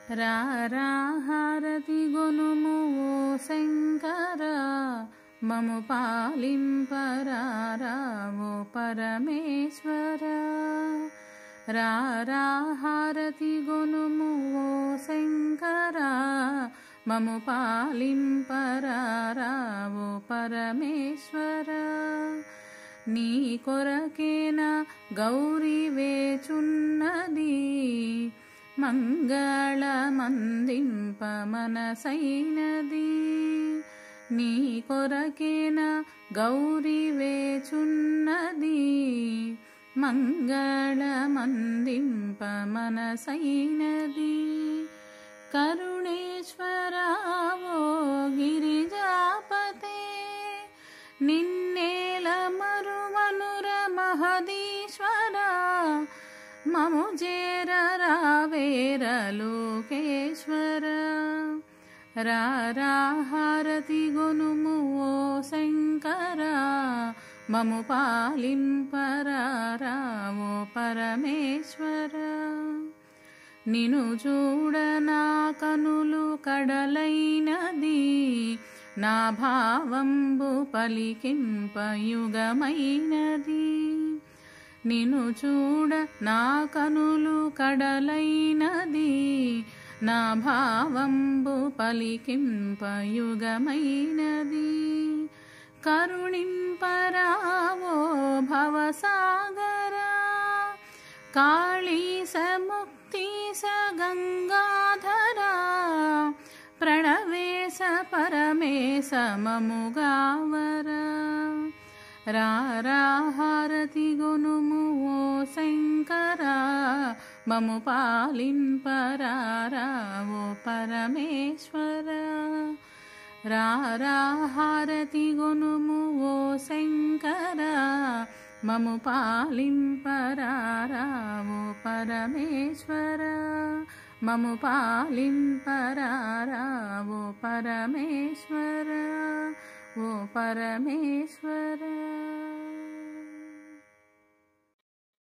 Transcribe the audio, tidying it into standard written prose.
రారా హారతి గొనుము ఓ శంకర మము పాలింపరారా ఓ పరమేశ్వర. రారా హారతి గొనుము ఓ శంకర మము పాలింపరారా ఓ పరమేశ్వర. నీ కొరకేన గౌరీ వేచున్నది మంగళమందింప మనసైనది. నీ కొరకేన గౌరీ వేచున్నది మంగళమందింప మనసైనది. కరుణేశ్వరా ఓ గిరిజాపతే నిన్నేల మరువనుర మహదీశ్వర. మము చేరరావేర లోకేశ్వర. రారా హారతి గొనుము ఓ శంకర మము పాలింపరారా ఓ పరమేశ్వర. నిను చూడ నా కనులు కడలైనది నా భావంబు పలికింప యుగమైనది. నిను చూడ నా కనులు కడలైనది నా భావంబు పలికింప యుగమైనది. కరుణింపరావో భవసాగర కాళీస ముక్తీస గంగాధర. ప్రణవేశ పరమేశ మముగావర. రారా హారతి గొనుము ఓ శంకర మము పాలింపరారా ఓ పరమేశ్వర. రారా హారతి గొనుము ఓ శంకర మము పాలింపరారా ఓ పరమేశ్వర. మము పాలింపరారా ఓ పరమేశ్వర ఓ పరమేశ్వర.